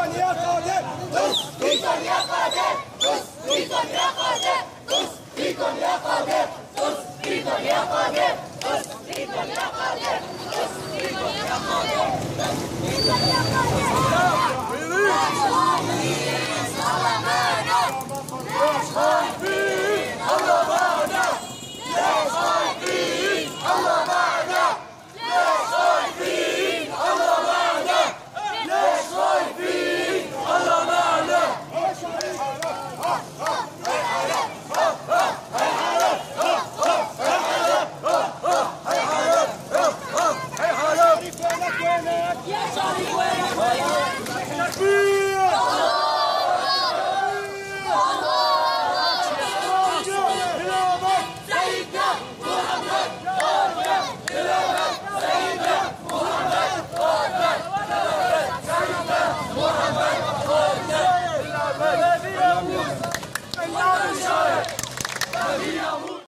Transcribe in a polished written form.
فيكم يا قادة فيكم يا قادة فيكم يا قادة فيكم يا قادة فيكم يا قادة فيكم يا قادة فيكم يا قادة فيكم يا Yeah.